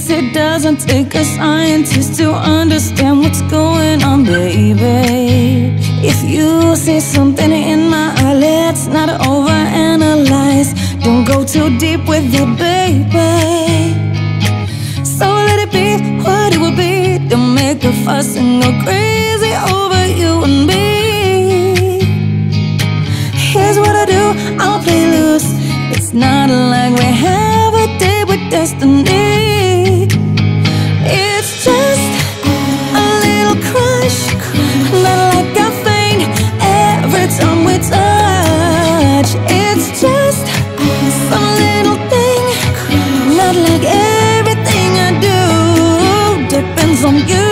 it doesn't take a scientist to understand what's going on, baby. If you see something in my eye, let's not overanalyze. Don't go too deep with it, baby. So let it be what it will be. Don't make a fuss and go crazy over you and me. Here's what I do, I'll play loose. It's not like we have a date with destiny. It's just a little crush, not like I faint every time we touch. It's just some little thing, not like everything I do depends on you.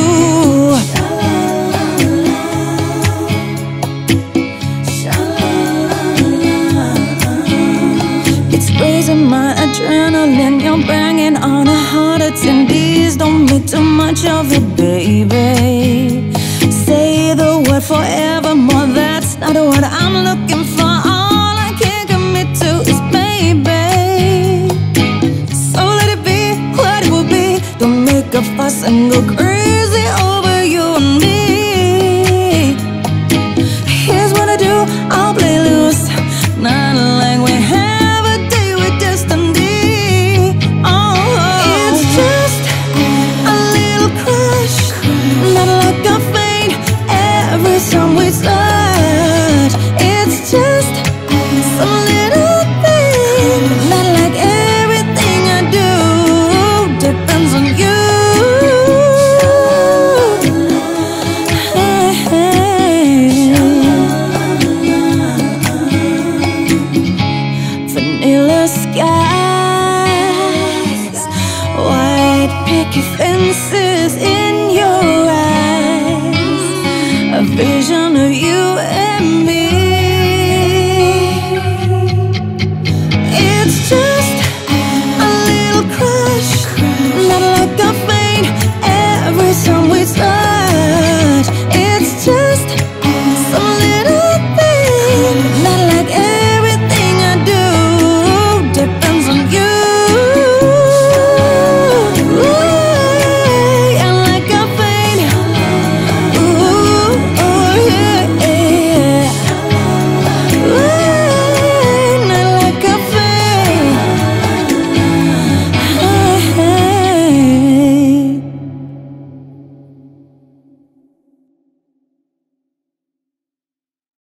Raising my adrenaline, you're banging on a heart attendees. Don't make too much of it, baby. Say the word forevermore, that's not what I'm looking for. All I can commit to is baby. So let it be what it will be. Don't make a fuss and go crazy over you and me. Here's what I do, I'll play loose, not like we have time we touch. It's just some little thing, not like everything I do depends on you. Vanilla skies, white picket fences in